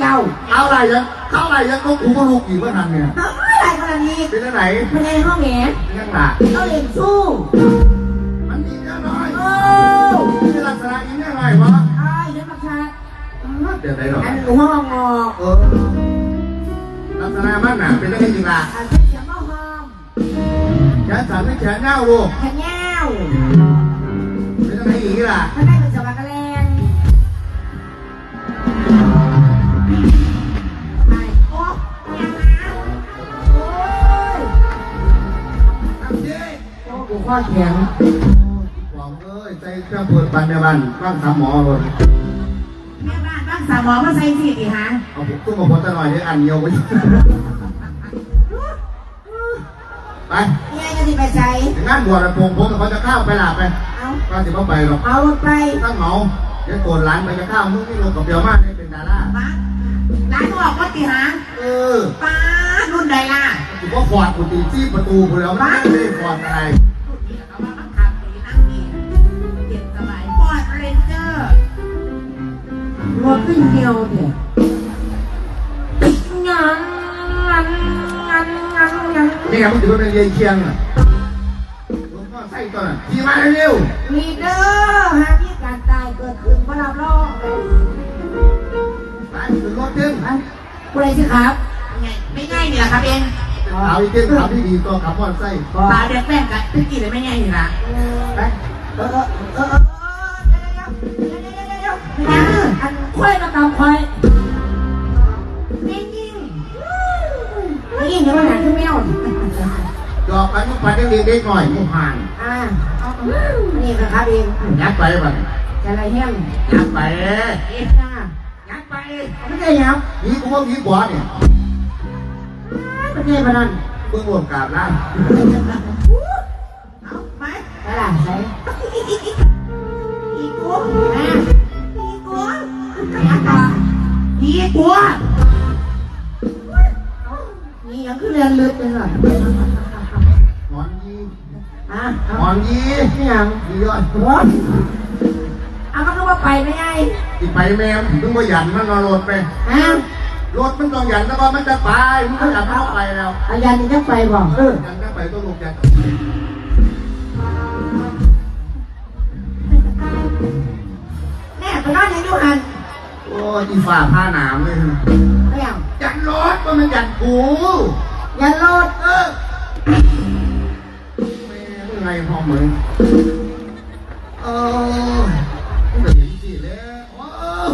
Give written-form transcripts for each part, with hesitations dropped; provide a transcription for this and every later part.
เจ้าเข้าอะไรยังก็กูก็ลูกอีกเมื่อทันเนี่ยอะไรกรณีเป็นที่ไหนเป็นในห้องแหนยังหลักเขาเล่นสู้มันอีกแน่นอนมีลักษณะอีกแน่นอนวะเดี๋ยวประชาเดี๋ยวไหนหรออันหลวงพ่องอลักษณะมันน่ะเป็นอะไรจริงล่ะเสียงว่าหอมแขนสั่นไม่แขนเน่าลูกแขนเน่าเป็นอะไรอีกล่ะไม่ได้เป็นสวัสดิ์กระเลนข้อแข็งหวังใจเครื่องเปิดปันในบ้านบ้างสามหมอเลยแม่บ้านบ้างสามหมอมาใส่สิดิฮะเอาผมตุ้มมาพอตะหน่อยได้อันเดียวไปไปเนี่ยจะไปใส่งานบวชผมเขาจะข้าวไปหลับไปก็จะไม่ไปหรอกเอาไปตั้งเหมาเดี๋ยวโกนร้านไปจะข้าวมึงนี่ลงกับเดียวมากเป็นดาราร้านบอกว่าตีหางป้ารุ่นใดล่ะถือว่าฟอดกูตีจี้ประตูกูแล้วไม่ได้ฟอดอะไรรถขึ้นเดียวเนี่ยงันนี่ไงมึงถือว่าเป็นเยี่ยเชียงอ่ะมึงก็ใส่ตัวน่ะขี่มาเร็วลีเดอร์หากที่การตายเกิดขึ้นเพราะเราล่อไปถึงรถดึงคุณอะไรสิครับไม่ง่ายนี่แหละครับเองเอาอีกเรื่องทำที่ดีตัวขับมอเตอร์ไซค์ปลาเด็กแป้งกันพี่กี่เลยไม่ง่ายนี่ละไปอันค่อยก็ตามค่อยยิ่งเดี๋ยวมันหาขึ้นไม่เอาจอบไปมึงไปได้เรียนได้หน่อยมึงผ่านนี่นะครับเองยัดไปบ้างจะอะไรเฮี้ยงยัดไปยัดไปไม่ใช่ยับนี่กูว่ามีกว่าเนี่ยไม่ใช่พนันเพิ่งรวมกาบแล้วเอาไปอะไรใส่อีกัวนี่ยังคือเรียนลึกเลยเหรอหมอนยีนี่ยังยียอดเอามันก็ว่าไปไม่ไงที่ไปแมวถึงว่าหยันมันรถไปรถมันต้องหยันแล้วก็มันจะไปมันก็หยันเข้าไปแล้วยันนี่จะไปบอกยันจะไปต้องลงยันแม่ไปนอนยังอยู่หันโอ้ยอีฝ่าผ้าหนามเลยไม่เอายันรถก็มันยันกูยันรถแม่ไงพอเหมือนมันจะเห็นสิแล้ว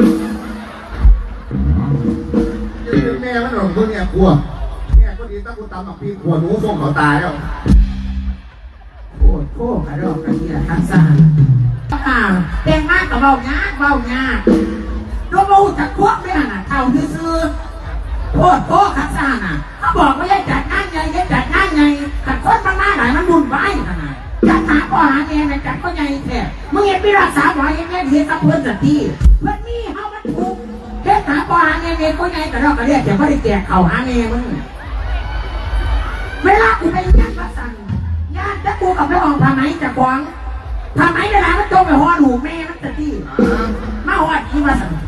แม่มันหลงตัวเนี่ยกลัวแม่ก็ดีตั้งกูตำหนักพี่กลัวหนูฟ้องเขาตายแล้วโคตรกระดอกกระเดียทั้งสารเต็มมากกับเบาหน้ารู้ว่าจะควบไม่ห่ะเท่าซื้อโคตรขัดสารเขาบอกว่ายัยจัดงานไงขัดคนมากๆหลายมันบุญไว้ขนาดจัดหาพ่อหาเนี่ยจัดก็ใหญ่แท้มึงเห็นพี่รักษาหมอยังไงเห็นกับเพื่อนสักทีเพื่อนนี่เขามันถูกเฮ็ดหาพ่อหาเนี่ยก็ใหญ่แต่เราก็เรียกแต่ไม่ได้แจกเข่าหาเนี่ยมึงเวลากูไปย่านประสันย่านจะกูกับไปออกทำไมจะกวางทำไมเวลามันโจมไปหัวหนูแม่มันจะตีมาหัวที่ประสัน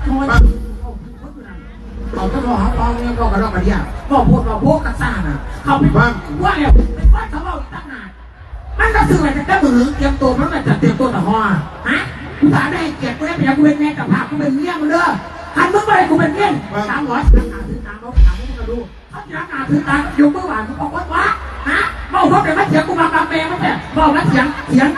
เขาจะรอหาปองเนี่ยก็กระดอกกระเดียก็พูดกระซ่าน่ะเขาไปว่าแล้วเป็นว่าเขาเอาตั้งนานมันก็สื่ออะไรจะมือเตรียมตัวมันแบบจะเตรียมตัวแต่หัวฮะกูถามได้เกียรติกูได้เป็นกูเป็นแม่กับพากูเป็นเลี้ยงมันเด้อหันมึงไปกูเป็นเลี้ยงถามหัวถามเขาถามมึงก็ดูเขาจะถามถึงตาอยู่เมื่อวานกูบอกว่าฮะเมาเขาเป็นมาเถียงกูมาแม่ไม่ใช่เมามาเถียง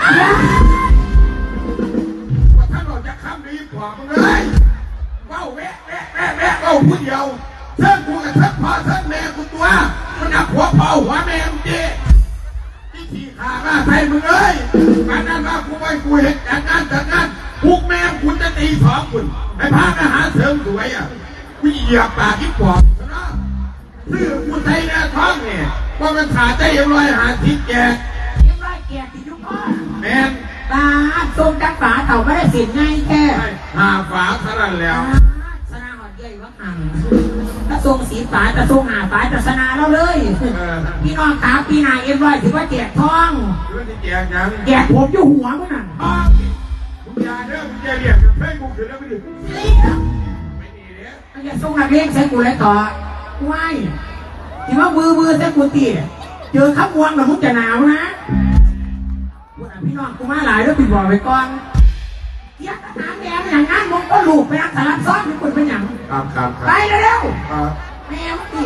ว่าท่านเราจะคำดีกว่ามึงเลยเมาแม่เมาผู้เดียวเทิงกูกับเทิงพ่อเทิงแม่กูตัวมันหนักหัวเผาหัวแม่มึงดีที่ขี่ขาหน้าไทยมึงเลยการนั้นมากูไปกูเห็นจากงานพวกแม่คุณจะตีสองคุณให้พาอาหารเสริมสวยอ่ะกูเหยียบปากที่ปอดนะซื้อกูไทยแน่ท้องเนี่ยว่ามันขาดได้ยังร้อยหาทิศแกที่ยุคพ่อแม่ตาทรงจักฝาเต่าไม่ได้สินง่ายแค่หาฝาเท่านั้นแล้วสนาหอดใหญ่ว่าห่างถ้าทรงสีฝาจะทรงหาฝาจะสนาเราเลยพี่น้องขาปีนาเอ็มร้อยถือว่าแจกทองแจกผมอยู่หัวมั้งน่ะมึงอย่าเด้อมึงอย่าเรียกเพ่งกูขึ้นแล้วไม่ดีไม่ดีเนี่ยอย่าส่งนักเลี้ยงใส่กูเลยต่อไม่ที่ว่ามือใส่กูตีเจอขับวงแบบมึงจะหนาวนะกูอ่ะพี่น้องกูมาหลายแล้วปิดบ่อไปก่อนเยี่ยมหาแม่อย่างงั้นมึงก็ลูกไปรักษารับซ้อมเป็นคนเป็นอย่างครับไปเร็วแม่มึงดิ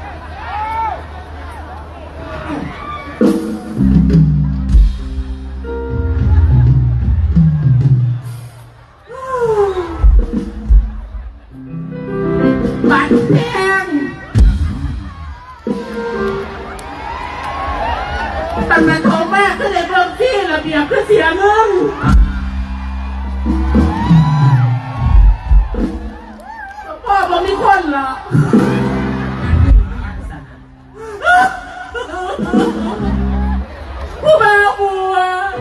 บัตรแพงตำนานโทรมากก็เลยเพิ่มที่ระเบียบก็เสียเงินพ่อบอกมีคนเหรอผู้บ่าวบัว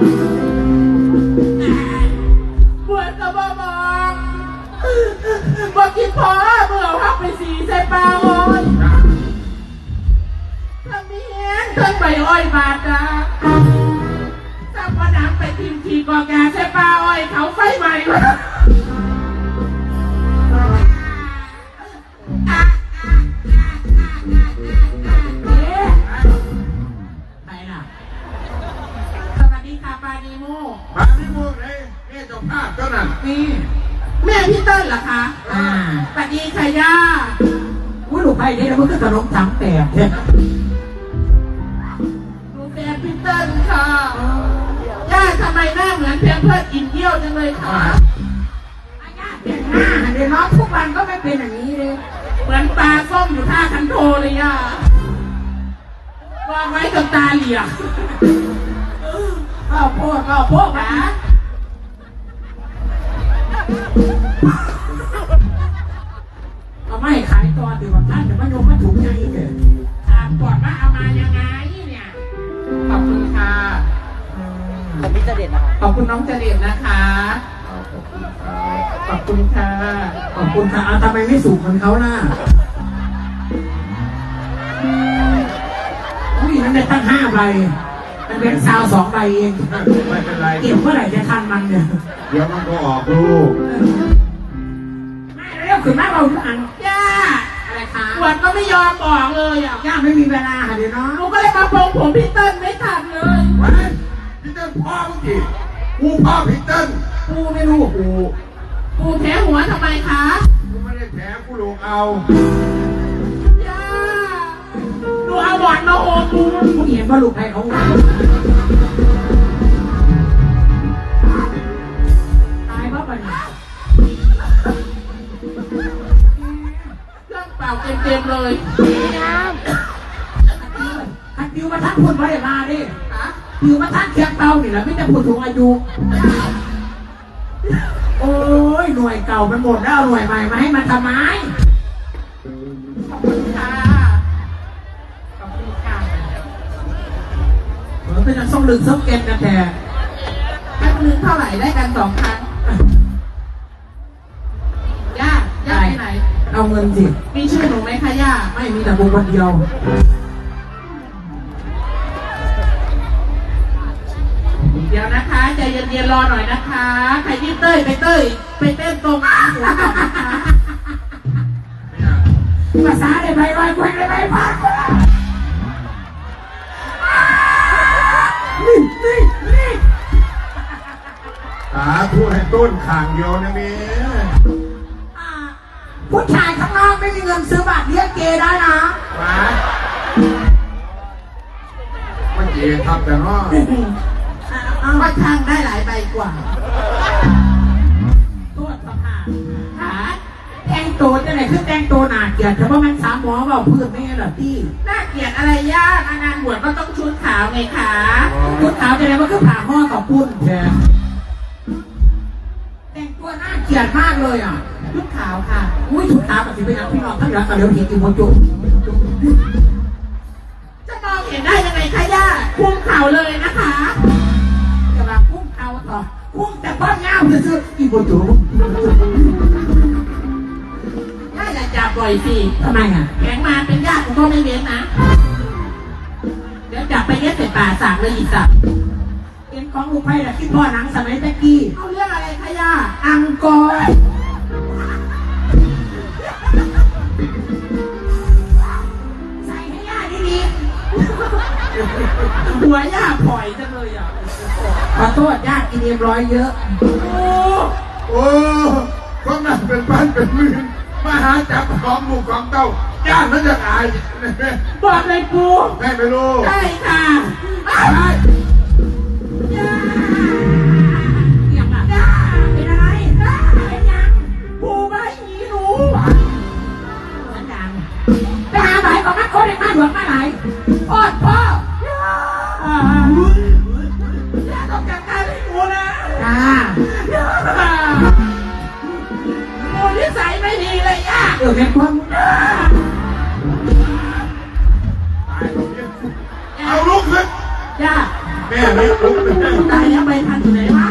กับบอกกินพอเมื่อเอาหักไปสีใส่ปลาอ้อยทำเมียนเครื่องใบอ้อยบาดจ้าถ้าพอน้ำไปทิมทีกอกาใส่ปลาอ้อยเขาไฟใหม่ไปล่ะสวัสดีค่ะปาดีโมเลยแม่เจ้าภาพเจ้านั่นนี่แม่พี่เติ้ลเหรอคะสวัสดีค่ะย่าอุ้ยลูกไผ่เนี่ยมันก็ขนมถังแตกเนี่ยลูกแฟนพี่เติ้ลค่ะย่าทำไมหน้าเหมือนเพียงเพื่อนกินเยี่ยวจังเลยค่ะย่าเปลี่ยนหน้าเดี๋ยวน้องทุกวันก็ไม่เป็นอย่างนี้เลยเหมือนปลาส้มอยู่ท่าคันโทเลยย่าวางไว้กับตาเหลี่ยมก็โพดนะเอาไม่ขายตอนดีกว่าท่านเดี๋ยวมันโยมมาถูกใจอีกเลยถามก่อนว่าเอามายังไงเนี่ยขอบคุณค่ะผมพี่เจเด็ดนะคะขอบคุณน้องเจเด็ดนะคะขอบคุณค่ะขอบคุณค่ะเอาทำไมไม่สูงเหมือนเขาล่ะผู้หญิงนั้นได้ตั้ง5 ใบมันเป็นซาว2 ใบเองไม่เป็นไรเก็บเมื่อไหร่จะทันมันเนี่ยเดี๋ยวมันก็ออกลูกไม่เร็วขึ้นมาเราทุกอันย่าอะไรคะขวดก็ไม่ยอมบอกเลยอ่ะย่าไม่มีเวลาค่ะเดี๋ยวน้องหนูก็เลยมาปรงผมพี่เติ้ลไม่ทันเลยพี่เติ้ลพ่อเมื่อกี้กูพ่อพี่เติ้ลกูไม่รู้กูแผลหัวทำไมคะกูไม่ได้แผลกูลงเอาย่าดูเอาบอดมาโอ้กูเห็นว่าลูกใครเขาตายเพราะอะไรเครื่องเป่าเต็มเลยฮัตติวมาทักคนมาได้มาดิติวมาทักเคียงเตานี่แหละไม่จะพูดถึงอายุโอ้ยหน่วยเก่ามันหมดแล้วหน่วยใหม่มาให้มันทำไมขอบคุณค่ะเป็นการส่งลึกส่งเก็บกันแทนครั้งนึงเท่าไหร่ได้กัน2 ครั้งย่าไปไหนเอาเงินสิมีชื่อหนูไหมคะย่าไม่มีแต่บุคคลเดียวเดี๋ยวนะคะใจเย็นๆรอหน่อยนะคะใครที่เต้ยไปเต้นตรงหัวก่อนนะคะภาษาได้ไปลอยแควงได้ไปพักนี่สาธุให้ต้นข่างเดียวนะนี่ผู้ชายข้างนอกไม่มีเงินซื้อบัตรเลี้ยงเกย์ได้นะไม่เกย์ครับแต่ว่าว่าทางได้หลายใบกว่าตัวสภาพแต่งตัวจะไหนคือแต่งตัวหนาเกลียดเฉพาะมัน3 หมอเปล่าเพื่อนไม่เหรอพี่น่าเกลียดอะไรยากงานบวชก็ต้องชุดขาวไงคะชุดขาวจะไหนมันคือผ่าห่อกับปุ้นแทนแต่งตัวน่าเกลียดมากเลยอ่ะชุดขาวค่ะอุ้ยชุดขาวกับสิเป็นพี่น้องทั้งหลายกับเลี้ยวเห็นอีโมจุจะมองเห็นได้ยังไงคะย่าคุ้มเข่าเลยนะคะจะมาคุ้มเข่าต่อคุ้มแต่ป้อนเงาจะซื้ออีโมจุย่าอย่าจับบ่อยสิทำไมอ่ะแข็งมาเป็นญาติผมก็ไม่เว้นนะเดี๋ยวจับไปเย็ดใส่ป่าสากเลยอีสัตว์เป็นของลูกไผ่ละที่พ่อหนังสมัยตะกี้เขาเรียกอะไรคะย่าอังกอร์ใส่ให้ย่าดีๆหัวย่าปล่อยจังเลยอ่ะขอโทษย่ากินเอ็มร้อยเยอะโอ้ก็น่าเป็นบ้านเป็นเมืองมาหาจับของลูกของเต้าย่านนั้นจะตายบอกเลยปูแม่ไม่รู้ใช่ค่ะย่าเป็นอะไรเป็นยังปูไม่หีหนูฉันดังไปหาใบของนักโทษในมาหลวงมาไหนพ่อย่าต้องจัดการให้หนูนะหนูนิสัยไม่ดีเลยย่าแม่ความเอาลุกขึ้นย่าแม่ไม่ลุกตายแล้วไปทันอยู่ไหนวะ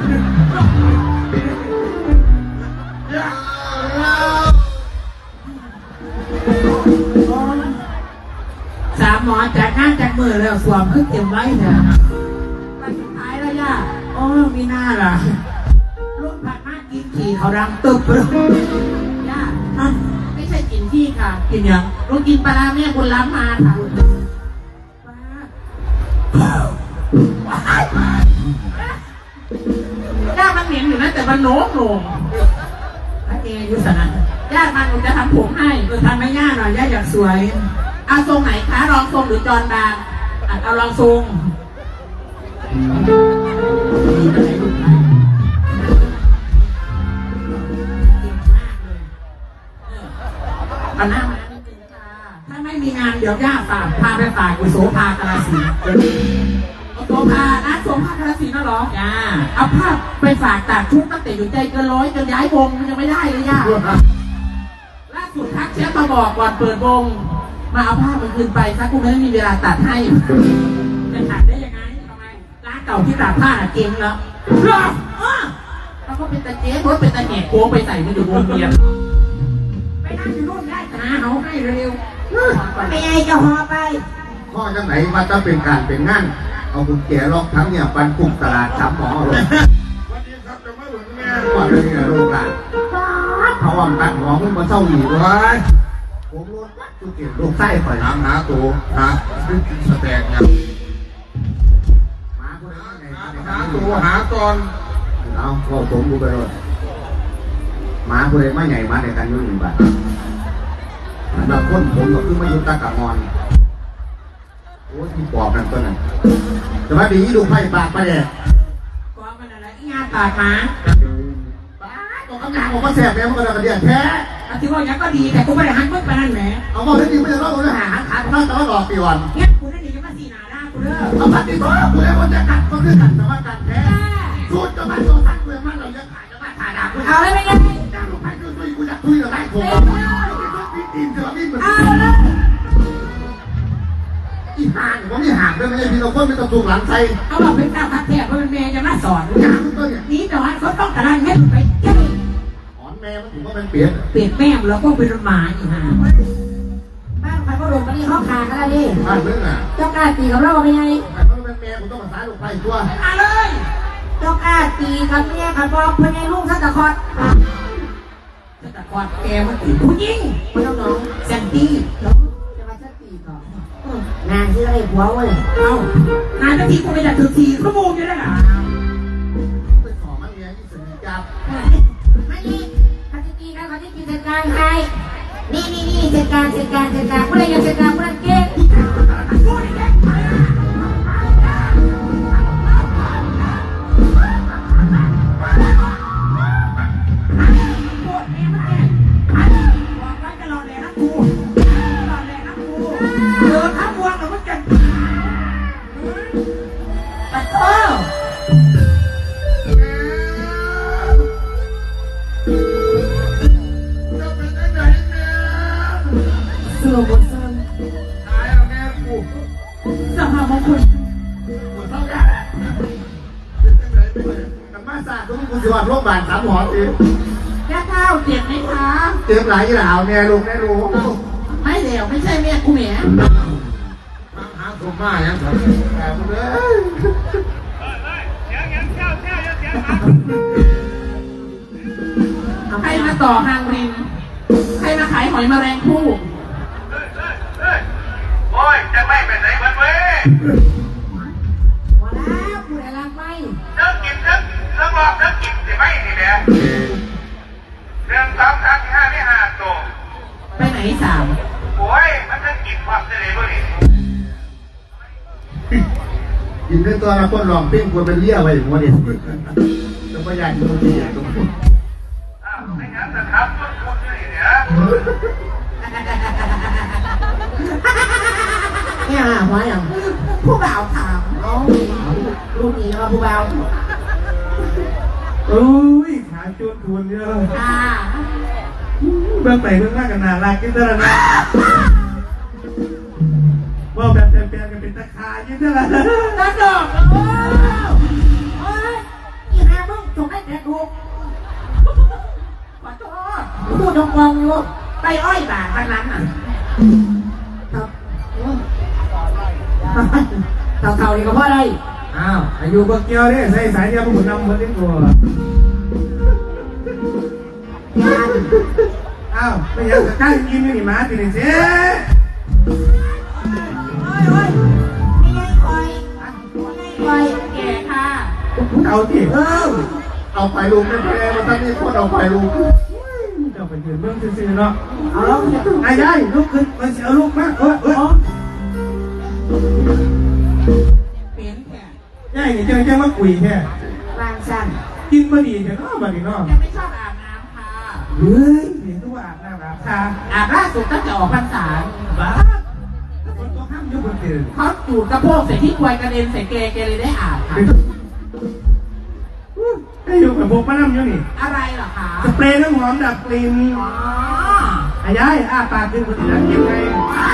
สามหมอจากงานจากมือแล้วสวมขึ้นเต็มไว้เนี่ยไปสุดท้ายแล้วย่าโอ้มีหน้าล่ะลูกผัดมากกินขี่เขาดังตึบเลยย่าไม่ใช่กินที่ค่ะกินยังลูกกินปลาแม่บุญล้ำมาค่ะย่ามันเหม็นอยู่นะแต่มันโหน่พระเอยุสนะย่ามันหนูจะทำผมให้ทำให้ย่าหน่อยย่าอยากสวยเอาทรงไหนคะรองทรงหรือจอนบางเอารองทรงเอาหน้ามาถ้าไม่มีงานเดี๋ยวย่าฝากพาไปฝากกุโสภากราศีโสภานะโสภากราศีน่ะหรอจ้าเอาภาพไปฝากตากชุดตั้งแต่อยู่ใจเกินร้อยจนย้ายวงมันยังไม่ได้เลยย่าล่าสุดทักแชทมาบอกก่อนเปิดวงมาเอาผ้ามันคืนไปถ้ากูไม่ได้มีเวลาตัดให้จะตัดได้ยังไงทำไมร้านเก่าที่ตัดผ้าเก่งแล้วแล้วก็เป็นตะเจ๊รถเป็นตะแหกโค้งไปใส่ในอยู่วงเบียร์ไปนั่งอยู่นู่นได้หาเอาให้เร็วไม่ไงจะห่อไปพ่อจังไหนว่าจะเป็นการเป็นงานเอาคุณแก่ล็อกทั้งเนี่ยปันกลุ่มตลาดสามหมอเลยวันนี้ครับจะมาหลวงแม่ก่อนเลยเนี่ยโรงงานเขาวางตัดหัวมึงมาเศร้าหนีเลยผมรู้ว่าจุดเกี่ยวลูกไส้ปล่อยหาตัวหาสแต็กเนี่ยหาตัวหาตอนเอาก็ผมดูไปเลยหมาผู้ใดไม่ใหญ่มาในการยุ่งบ้านแล้วคนผมก็คือมายุตะกะมอนโอ้ที่ปอบกันตัวนั้นแต่ว่าดีดูไพ่ปากไปเลยปอบมันอะไรอีงานปากหมาบอกคำหยาบอกว่าแสบแล้วมันก็จะเดือดแท้ที่ว่าอย่างก็ดีแต่กูไม่ได้หันมึงไปนั่นแหละเอาบอกได้ดีไม่ได้เราเลยหาขาดเราแต่ว่าหลอกปีวันงั้นกูนั่นดีจะมาสีหนาได้กูเลิกเอาพัดดีตัวกูเลยคนจะกัดก็คือกัดแต่ว่ากัดแท้สูดจะมาโดนตัดเมืองมันเราจะขายจะมาขายดาบเอาเลยไม่ได้จ้างลงไปคือกูจะคุยกับไอ้ผมตีนเจอพี่เหมือนอีห่างผมนี่ห่างด้วยไม่ใช่พี่เราคนไม่ต้องถูกหลังใจเอาบอกเป็นเจ้าพักแทบเพราะเป็นเมย์จะมาสอนนี่แต่ว่าเขาต้องการให้ไปเจ้าแม่มันถือว่าเป็นเปลี่ยนแม่แล้วก็เป็นหมาอีกฮะบ้านใครก็ลงมาที่ห้องขากันแล้วดิบ้านเรื่องอ่ะเจ้ากล้าตีกับเราเป็นไงเขาเป็นแม่ผมต้องภาษาลูกไปตัวมาเลยเจ้ากล้าตีกับแม่กับพ่อเป็นไงลูกสัตว์คอดสัตว์คอดแกมันตีผู้หญิงมันน้องแซนตี้น้องจะมาสัตตีก่อนงานที่อะไรหัวเว้ยเอางานที่กูไม่ได้ถือทีชั่วโมงอยู่แล้วนะไปขอมันเงี้ยที่สนิทจับไม่ดีเขาจะตีกันเขาจะตีเสร็จการใครนี่เสร็จการผู้ใดยังเสร็จการผู้นั้นเก่งผู้ใดเก่งโรงพยาบาลสามหมอตีแค่เท้าเจ็บไหมคะเจ็บหลายยี่หลาวเนี่ยลูกได้รู้ไม่เดี๋ยวไม่ใช่แม่กูแม่หาสมมาอย่างครับให้มาต่อหางริมใครมาขายหอยแมลงภู่โอ้ยจะไม่ไปไหนมันเว้ยมาแล้วคุณอะไรไม่เลิกกินเลิกบอกเลิกกินสิไม่นี่แหละ1 2 3 4 5นี่5ตัวไปไหนสามโอ้ยมันจะกินความเสน่ห์บ่นี่กินเป็นตัวละคนลองเพ่งควรเป็นเลี้ยไว้หัวเด็ดแล้วก็อยากดูดีตรงนี้อ้าวไม่งั้นจะทับต้นทุนนี่เนี่ยเนี่ยหัวอย่างผู้บ่าวถามน้องลูกนี้ว่าผู้บ่าวโอ้ยขาจุดทุนเยอะค่ะเบื้องไปเบื้องหน้ากันนาลากินตระนะว่าแบบแปลงกันเป็นตะขากินตระนะตาดอกโอ้ยอีหามึงส่งให้แกดูขอโทษพูดงงอยู่ไปอ้อยบาททางนั้นอ่ะครับเท่าๆนี่ก็เพราะอะไรอ้าวอายุเบิกเกี่ยวเนี่ยใส่สายเดียวผมนำหมดทั้งตัวอ้าวไม่อยากจะตั้งกินนี่มาตีหนึ่งเสียแก่ค่ะเอาที่เอาไฟลุงไม่แพ้มันตั้งนี่โคตรเอาไฟลุงเจ้าไปยืนเบื้องซื่อๆเนาะเอาแล้วเนี่ยไอ้ยัยลุกขึ้นมาเสียลูกมากเอ้ยเปลี่ยนแค่ยัยนี่เจ้ามาคุยแค่ร่างสั้นกินมาดีแค่นอกมาดีนอกแกไม่ชอบอาบน้ำค่ะเฮ้ยเห็นตัวอาบน้ำอาบทาอาบล่าสุดตั้งแต่ออกพรรษาบ้าคนก็ห้ามยุบคนเกินเขาจูดกระโปงใส่ที่ควยกระเด็นใส่แกเลยได้อาบค่ะไอ้อยู่กับพวกป้าน้ำอยู่นี่อะไรเหรอคะสเปรย์น้ำหอมดับกลิ่นอ๋อไอ้ย้ายอ้าปากขึ้นคนอื่นกินไง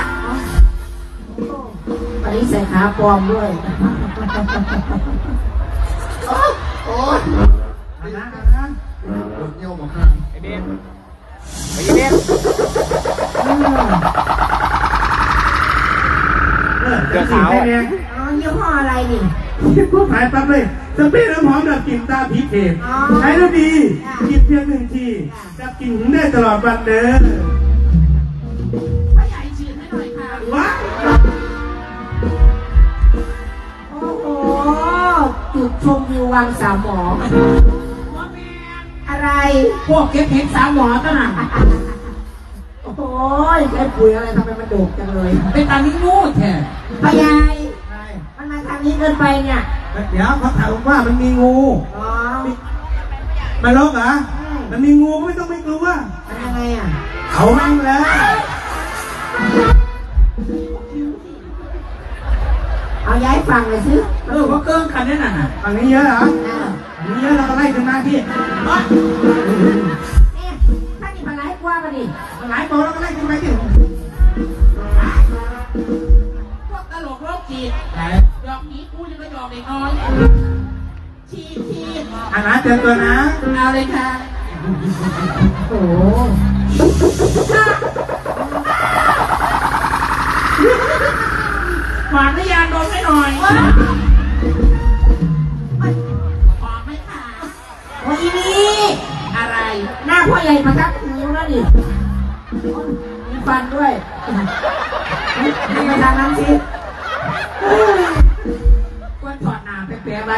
วันนี้ใส่ขาปลอมด้วยโอ้ยอันนั้นรถเยี่ยวมาข้างไอเบนไอเบนเดี๋ยวขาวเนี่ยอ๋อยี่ห้ออะไรนี่พูดถ่ายปั๊บเลยสเปรย์น้ำหอมดับกลิ่นตาผีเขตใช้แล้วดีกินเพียง1 ทีดับกลิ่นหึงได้ตลอดวันเด้อพ่อใหญ่ฉีดให้หน่อยค่ะว้าโอ้โห จุดชมวิววังสามหมออะไร พวกเก็บเห็ดสามหมอตั้งน่ะโอ้ยแกปุ๋ยอะไรทำไมมันโดกจังเลย เป็นตานิ้งูแท้พ่อใหญ่มันมาทางนี้เกินไปเนี่ยเดี๋ยวเขาถามว่ามันมีงูอ๋อมันลกเหรอมันมีงูไม่ต้องไม่กลัวมันยังไงอ่ะเอาแม่งเลยเอาย้ายฝั่งเลยสิว่าเกินคันได้น่ะฝั่งนี้เยอะเหรอฝั่งนี้เยอะเราก็ไล่ขึ้นมาพี่เนี่ยถ้ามีปลาไหลกว่ากันดิหลายตัวเราก็ไล่ขึ้นไปที่พวกตลกโรคจิตดอกนี้กูจะไปดอกเด็กน้อยชีชีอาหารเตรียมตัวนะเอาเลยค่ะโอ้ฝากนิยานโดนให้หน่อยฝากไม่ค่ะโอ้ยนี่อะไร หน้าพ่อใหญ่มาทักหูแล้วดิมีฟันด้วยให้ไปทางนั้นสิว่าถอดหน้าไปแปลอะไร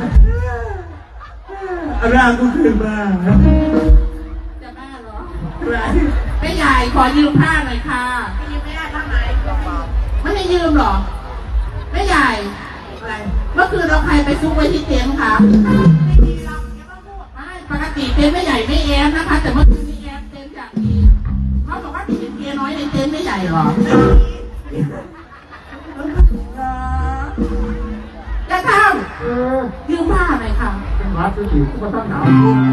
ร่างกูขึ้นมาจะบ้าเหรอแม่ใหญ่ขอยืมผ้าหน่อยค่ะไม่ยืมไม่ได้ทำไมไม่ให้ยืมหรอแม่ใหญ่อะไรเมื่อคืนเราใครไปซุกไว้ที่เต็นท์คะไม่มีเราอย่ามาพูดไม่ปกติเต็นท์แม่ใหญ่ไม่แอมนะคะ แต่เมื่อคืนนี้แอมเต็นท์อย่างดีเขาบอกว่ามีเกียร์น้อยในเต็นท์แม่ใหญ่หรอจะทำยืมผ้าหน่อยค่ะวัดที่สี่ก็ต้องหนาว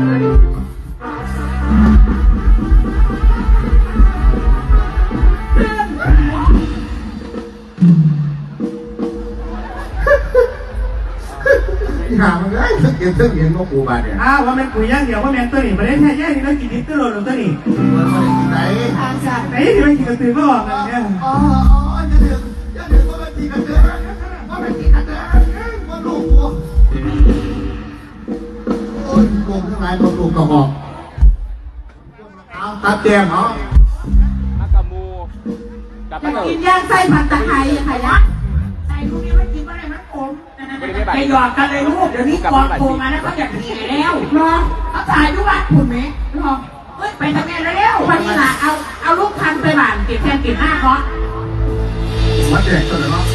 หามันเลยสักเก็บเส้นเห็นว่าปูบาเนี่ยว่ามันปุ๋ยย่างเดียวว่าแมนตัวนี้ประเด็นแท้แย่นี่แล้วกินนิดตัวโดนตัวนี้มันมาที่ไหนทางสัตว์ไหนที่มันกินกระตือก็ออกกันเนี่ยอ๋ออย่าเดือดว่ามันตีกันเดือดว่ามันตีกันเดือดว่าลูกกูโอ้ยโกงทั้งหลายโดนลูกกระบอกเอาตัดแจมเหรออยากกินย่างไส้ผัดตะไคร้ใครนะใส่ลูกนี้มันกินอะไรมันขมไปหยอกกันเลยลูกเดี๋ยวนี้กองโตมาแล้วเขาอยากหนีแล้วรอเขาถ่ายทุกวันคุณไหมรอเฮ้ยไปทำงานแล้ววันนี้ล่ะเอาลูกทันไปบ้านเก็บแทนเก็บหน้าเขามาแจกกันเลยเนาะ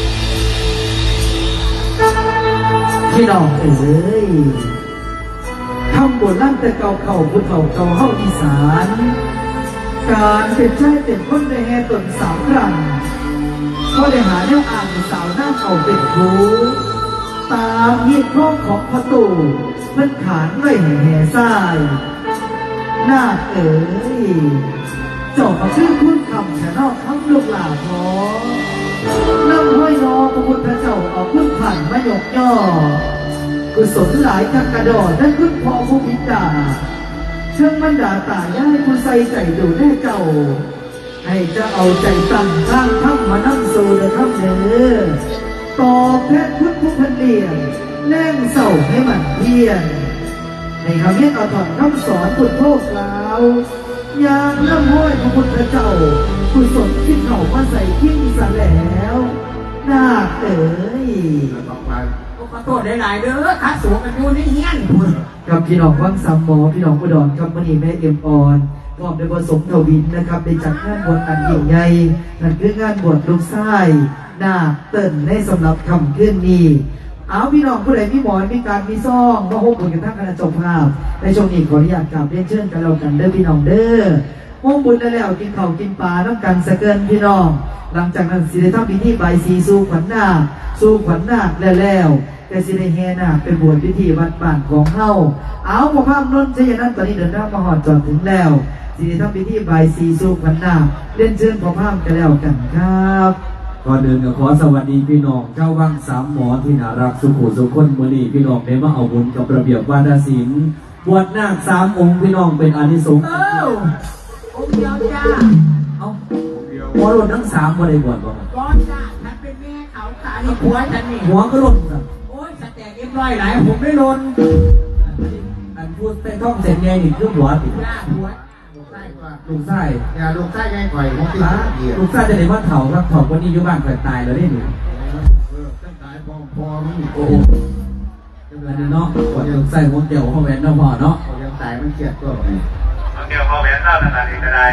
พี่น้องเอ้ยคำโบราณแต่เก่าเข่าพุทธเก่าเก่าเฮาอีสานการเป็นชายเป็นคนในแห่ตนสามครั้งก็ได้หาแนวอ่านสาวหน้าเขาเป็นครูตามยีดข้องของพระตู่มันขานไว้แห่ทรายนาคเอ๋ยเจ้าเขาชื่อคุณคำชะนอกทั้งลูกหลานพอน้ำห้อยนอพระพุทธเจ้าเอาคุณผ่านมายกย่อกุศลหลายทักกระดอนั่นคุณพ่อผู้พิจารเชิงบรรดาตายายคุณใส่ใจดูแน่เจ้าให้จะเอาใจตั้งข้างถ้ำมานั่งสู่เดือดเนื้อตอบแทนคุณผู้พันเลียงแน่งเศร้าให้มันเพียรในคำนี้เอาถอดคำสอนพุทโธกล่าวยางน้ำห้อยพระพุทธเจ้ากุศลที่เขามาใส่ทิ้งซะแล้วนาคเอ๋ยต่อไปขอโทษหลายๆเด้อขาสูงกันอยู่ในเฮียนกับพี่น้องวังสามหมอพี่น้องอุดรครับวันนี้แม่เอ็มออนพร้อมด้วยผสมทวินนะครับได้จัดงานบวชอันยิ่งใหญ่นั่นคืองานบวชลูกชายนาคเติ้นในสำหรับคำขึ้นนี้เอาพี่น้องผู้ใดมีหมอนมีการมีซ่องมาพบกันทั้งคณะเจ้าภาพในช่วงนี้ขออนุญาตกราบเรียนเชิญกันแล้วกันเด้อพี่น้องเด้อห้องบุญได้แล้วกินข้าวกินปลาน้ำกันสะเกินพี่น้องหลังจากนั้นสิได้ทำพิธีใบสีสู่ขวัญนาคสู่ขวัญนาคแล้วแต่สิได้แห่นาคเป็นบวชพิธีวัดบ้านของเฮาเอาพอภาพนนท์ชัยนันท์ตอนนี้เดินทางมาหอดจอดถึงแล้วสิได้ทำพิธีใบสีสู่ขวัญนาคเล่นเชิญพอภาพกันแล้วกันครับก่อนอื่นก็ขอสวัสดีพี่น้องเจ้าวังสามหมอที่น่ารักสุขุสุขคนมื้อนี้พี่น้องได้มาเอาบุญกับระเบียบวาทศิลป์บวชนาค3 องค์พี่น้องเป็นอานิสงส์องค์เดียวจ้าเอาหัวหล่นทั้ง3บ่ได้บวชบ่ก้อนจ้าฉันเป็นแม่เขาขาที่หัวฉันนี่หัวก็หล่นครับโอ้ยสแตกเรียบร้อยหลายผมไม่หล่นอันพูดไปท่องเสร็จไงนี่คือหัวติดหัวลูกไส้อย่าลูกไส้ไงก่อยของตีลูกไส้จะได้ว่าเถาครับเถาวันนี้อยู่บ้านเกิดตายแล้วได้หนูตายพอมึงโอ้โหอันนี้เนาะก่อนลูกไส้ม้วนเดี่ยวข้อแหวนเนาะพอเนาะยังตายมันเครียดตัวไงเดี่ยวข้อแหวนเล่าขนาดนี้ก็ได้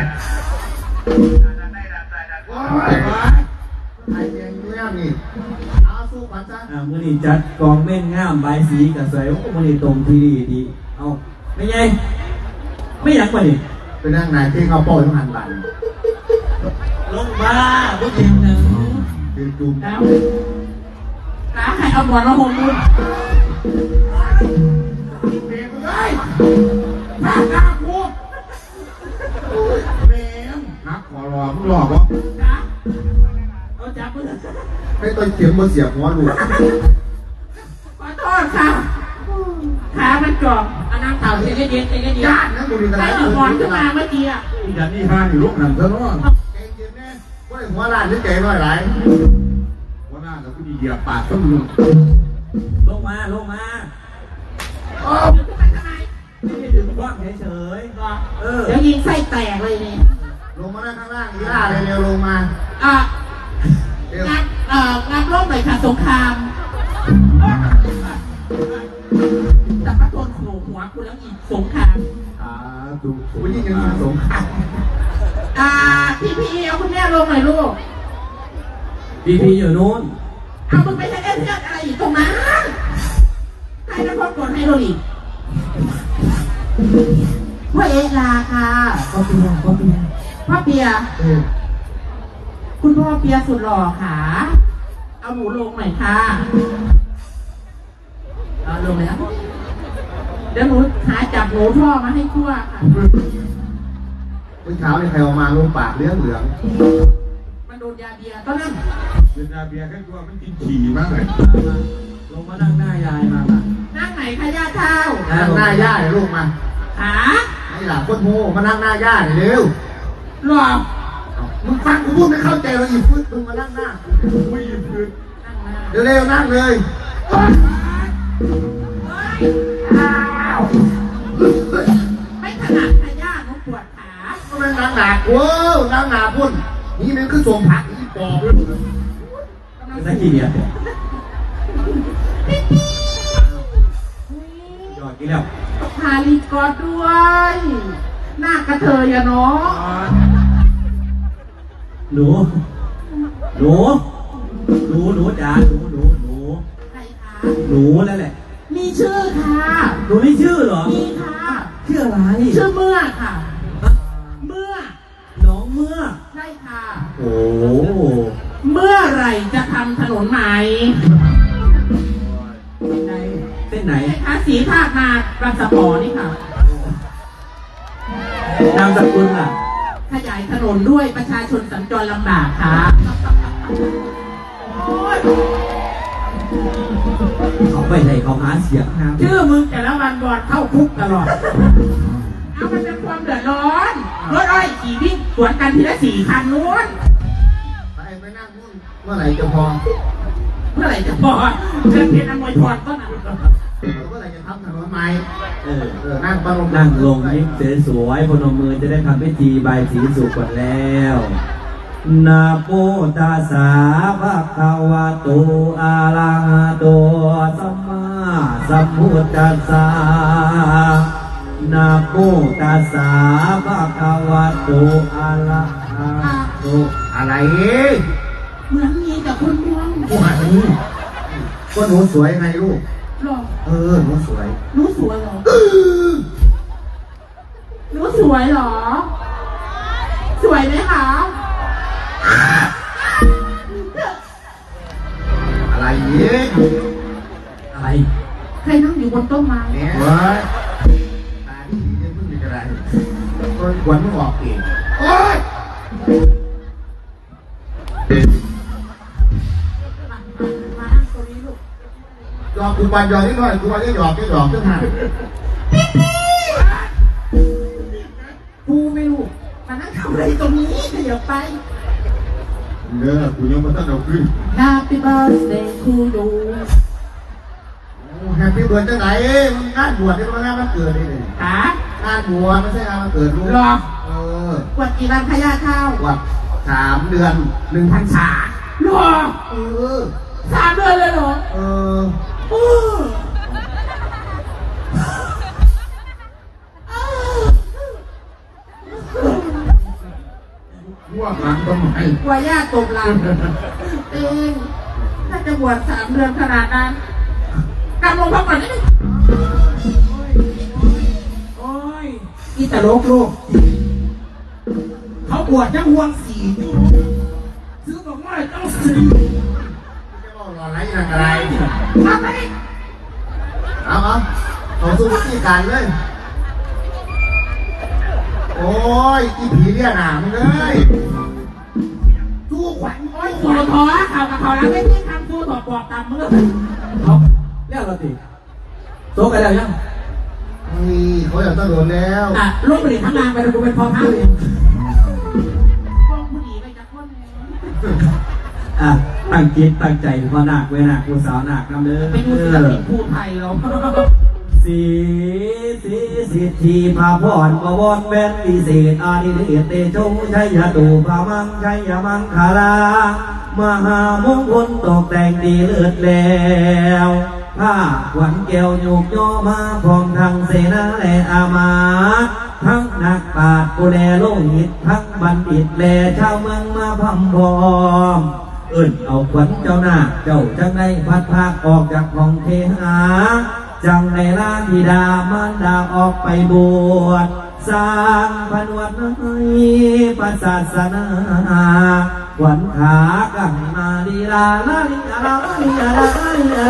ไอ้เลี้ยงเรื่องนี่เอาสู้ปันจ้ามื้อนี้จัดกองเม่นง่ามใบสีกับสวยโอ้มื้อนี้ตรงที่ดีเอาไม่ไงไม่อยากมาดิไปนั่งไหนที่เขาโป้ยหันบันลงมาผู้หญิงหนึ่งคือจุ่มแล้วใครเอาหมอนมาห่มมึงเบรกเลยถ้าหน้ากูเบรกนักขอรอมึงหลอกวะเอาจับมือให้ต้นเข็มมาเสียบหัวลูกขอโทษค่ะขามันกรอบเอาน้ำเต่าเย็นญาตินะบุรีรัมย์หมอนขึ้นมาเมื่อกี้อ่ะอย่างนี้ห้าอยู่ลูกหนังเธอเนาะเก่งจริงแน่ว่าหัวล้านหรือเก่งน้อยหลายหัวล้านแล้วก็ดีเหยียบปากต้องลงมาโอ้ขึ้นไปทำไมไม่ดึงว่างเฉยเดี๋ยวยิงไส้แตกเลยนี่ลงมาด้านข้างล่างนี่ล่าเร็วลงมางานร่มหน่อยค่ะสงครามแต่ประตูโขกหัวกูแล้วอีกสงครามดูผู้หญิงยังสงครามพี่เอาคุณแม่ลงหน่อยลูกพี่อยู่นู้นเอามึงไปใช้เรื่องอะไรอยู่ตรงนั้นให้นักพจน์กดให้เราอีกพ่อเอลาค่ะพ่อเปียคุณพ่อเปียสุดหล่อค่ะเอาหมูลงหน่อยค่ะลงแล้วเดี๋ยวหนูหาจับหนูท่อมาให้ทั่วค่ะเมื่อเช้าเนี่ยใครออกมาลงปากเหลืองมันโดนยาเบียร์ก็นั่นโดนยาเบียร์แค่ตัวมันกินขี่มากเลยลงมานั่งหน้ายายมานั่งไหนคะย่าเท้านั่งหน้าย่าเลยลูกมาขาไอ้หล่ะคนโง่มานั่งหน้าย่าเร็วหลอกมึงฟังกูพูดไม่เข้าใจเราหยิบพื้นมึงมานั่งหน้าไม่หยิบพื้นเร็วนั่งเลยไม่ถนัดพยาธิปวดขาก็เป็นนางหนาโว้นางหนาพุ่นนี่มันคือสมผักที่ปอบเลยเป็นนักขี้เดียดยอดกินแล้วพาลีกอดด้วย หน้ากระเทยอะเนาะหนูจ๋าหนูใครคะหนูนั่นแหละมีชื่อค่ะหนูนี่ชื่อเหรอมีค่ะชื่ออะไรชื่อเมื่อค่ะ เมื่อน้องเมื่อใช่ค่ะโอ้เมื่อไหร่จะทำถนนใหม่เส้นไหนใช่ค่ะสีภาคมารัศปอนี่ค่ะนามสกุลล่ะขยายถนนด้วยประชาชนสัญจรลำบากค่ะโอ๊ยเขาไปไหนเขาหาเสียงครับชื่อมึงแต่ละวันบอดเข้าคุกตลอด เอามันเป็นความเดือดร้อนรถอ้อยขี่วิ่งสวนกันทีละ4 คันนู้นไปนั่งนู่นเมื่อไหร่จะพอเมื่อไหร่จะพอเรื่องเพชรอมวยพรก็หนักเมื่อไหร่จะทำถนนใหม่เออนั่งประลมนั่งลงยิ้มสวยๆพนมมือจะได้ทำพิธีใบายสีสุขก่อนแล้วนะโมตัสสะภะคะวะโตอะระหะโตสัมมาสัมพุทธัสสะนะโมตัสสะภะคะวะโตอะระหะโตอะไรเหมือนมีแต่คนมองผู้หานี้ก็หนูสวยไงลูกหรอหนูสวยหนูสวยเหรอหนูสวยเหรอ สวยไหมคะอะไรเนี่ยอะไรใครนั่งอยู่บนต้นไม้เนี่ยตาดีเนี่ยเพิ่งมีอะไรตัวขวัญมันออกเองโอ๊ยมานั่งตรงนี้ลูกหยอกกูปันหยอกนิดหน่อยกูปันจะหยอกจะหยอกจะหากูไม่รู้มานั่งทำอะไรตรงนี้ขยับไปเด้อกูยังไม่ต้องเอาขึ้น Happy birthday to you แฮปปี้เบิร์ดจังไหนมึงงานบวชที่มันงานมันเกิดนี่เลยหางานบวชไม่ใช่งานมันเกิดลูกหรอกวดกี่วันพยาข้าววัด3 เดือน 1 พรรษาหรอเออ 3 เดือนเลยเหรอเออเออว่าหลังทำไมกลัวญาติตกหลังเองถ้าจะบวช3 เดือนขนาดนั้นกำลงพักก่อนนิดนึงโอ้ยอีตลกลูกเขาบวชยังห่วงสีอยู่ซื้อบอกว่าต้องซื้อจะบอกรออะไรอย่างไรทำไมเอาเขาสู้วิธีการเลย โอ้ยอีผีเรียกหนามึงเลยสู้ขวัญโอ้ยหัวท้อข่าวกับข่าวแล้วไม่ได้ทำสู้ถอดปอกตามมือเอาเรียกเราติโตกันแล้วยังนี่เขาอยากต้องโดนแล้วอ่ะลูกไปดิทั้งนางไปดูเป็นพ่อพาเลยกองผู้หญิงไปจากคนเลยตั้งจิตตั้งใจพ่อนาคเวนาคผู้สาวนาคนำเด้อไปดูศิลปินภูไทยเราสีสิทธิพาพรปวรแบนวิเศษอานิเดชเตโชชัยตูพามังชัยมังคารามหามงคลตกแต่งดีเลิศแล้วผ้าขวัญแก้วโยกย่อมาพร้อมทั้งเสนาและอามาตย์ทั้งนักปราชญ์ผู้แลโลหิตทั้งบัณฑิตและชาวเมืองมาพำพร้อมเอาขวัญเจ้าหน้าเจ้าจังได้พัดพากออกจากห้องเทหาจังในลานบิดามารดาออกไปบวชสร้างผนวดให้ประศาสนาขวัญขากันมาลีลาลาลีลาลีลาลีลา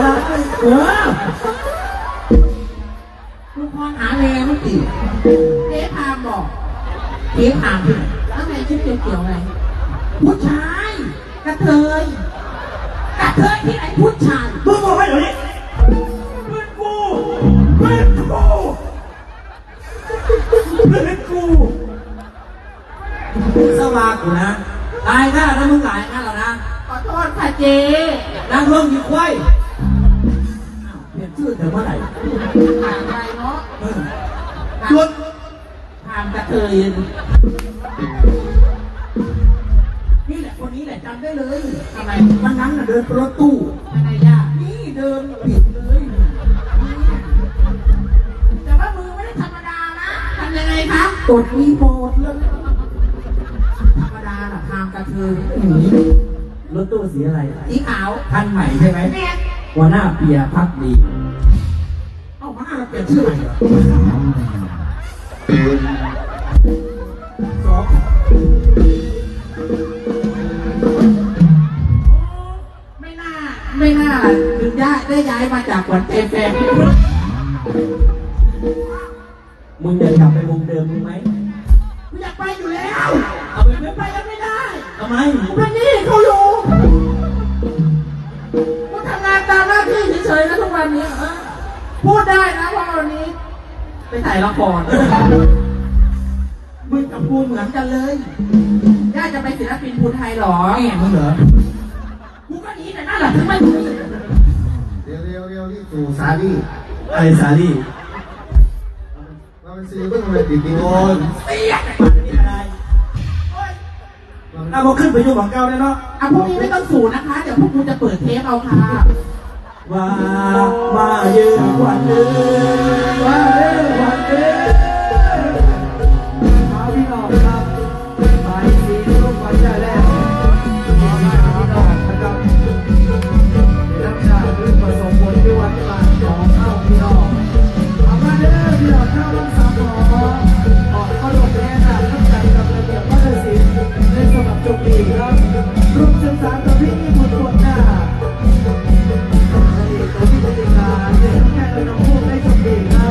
ลูกพ่อหาแรงมั้งสิเทพามบอกเทพามถึงแล้วไงชุดเกี่ยวไงผู้ชายกระเทยที่ไหนผู้ชายมึงบอกให้เดี๋ยวนี้เพื่อนกูเพื่อนกูสวากูนะตายหน้านะมึงหลายหน้าแล้วนะขอโทษค่ะเจนั่งร่วมอยู่ควายเปลี่ยนชื่อเธอเมื่อไหร่ผ่านไปเนาะหยุดผ่านกระเทยนี้แหละจำได้เลยทำไมวันนั้นน่ะเดินรถตู้อะไรย่านี่เดินผิดเลยแต่ว่ามือไม่ได้ธรรมดานะทำยังไงคะกดรีโมทเลยธรรมดาน่ะทางกระเทยรถตู้สีอะไรสีขาวคันใหม่ใช่ไหมแม่หัวหน้าเปียพักดีเอามาเปลี่ยนชื่อใหม่เหรอไม่น่าถึงได้ย้ายมาจากขวัญใจแฟนมึงจะกลับไปวงเดิมมึงไหมกูอยากไปอยู่แล้วเอาไปไม่ไปยังไม่ได้ทำไมกูเป็นหนี้เขาอยู่กูทำงานตามหน้าที่เฉยๆนะทุกวันนี้พูดได้นะเพราะวันนี้ไปถ่ายละครมึงกับกูเหมือนกันเลยย่าจะไปศิลปินภูไทยหรอแง่มึงเหรอกูก็หนีแต่นั่นแหละถึงไม่หนีเร็วนี่สู่สาลีอะไรสาลี่เราเป็นซีเพิ่งมาติดดิโอนเสียนี่อะไรเอามาขึ้นไปอยู่ของเก่าเลยเนาะอ่ะพวกนี้ไม่ต้องสูนะคะเดี๋ยวพวกกูจะเปิดเทปเอาค่ะว่ายืนกว่าเดิมว่าเดิมว่าเดิมเอาพี่น้องครับไปสีลูกวันจะแล้วขอมาพี่น้องนะครับรับชาด้วยประสมผลที่วัดกลางของเข้าพี่น้องเอามาเด้อพี่น้องเข้ารักษาหมอออกก็ลงแน่นะทั้งใจกับระเบียบวัฒนศิลป์ในสมัครจบดีครับรุ่งศึกษากับพี่บุญกดหน้าอดีตตัวพี่บริการเด็กแค่เราต้องพูดได้จบดีครับ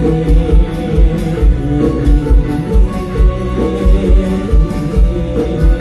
Thank you.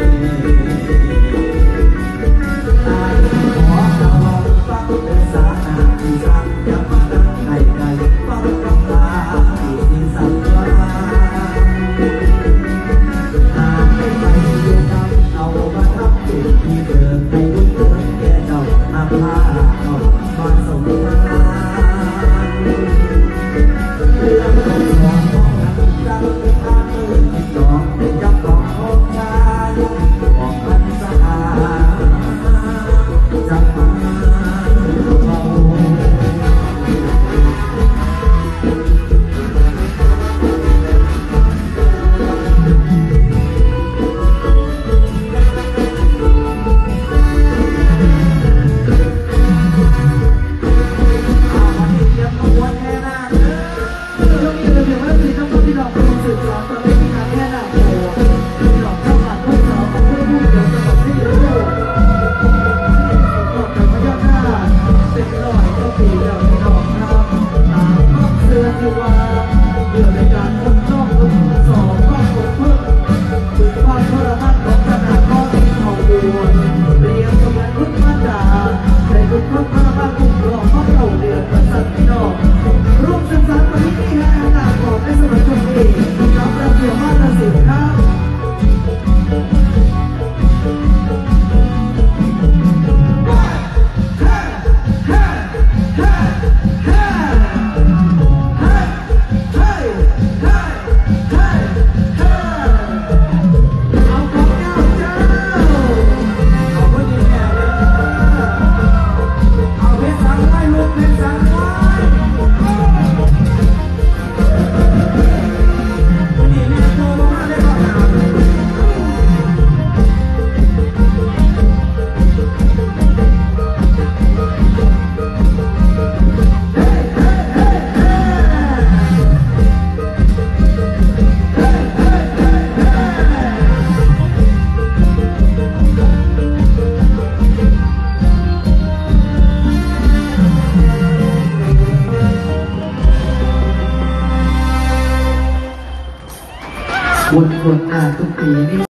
บนหน้าทุกปีนี้